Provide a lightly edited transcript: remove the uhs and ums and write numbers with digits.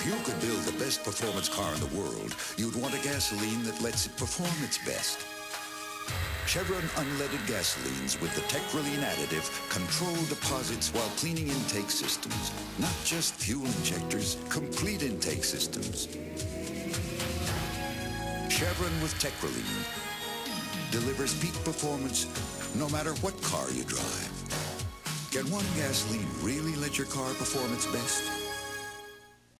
If you could build the best performance car in the world, you'd want a gasoline that lets it perform its best. Chevron unleaded gasolines with the Techroline additive control deposits while cleaning intake systems. Not just fuel injectors, complete intake systems. Chevron with Techroline delivers peak performance no matter what car you drive. Can one gasoline really let your car perform its best?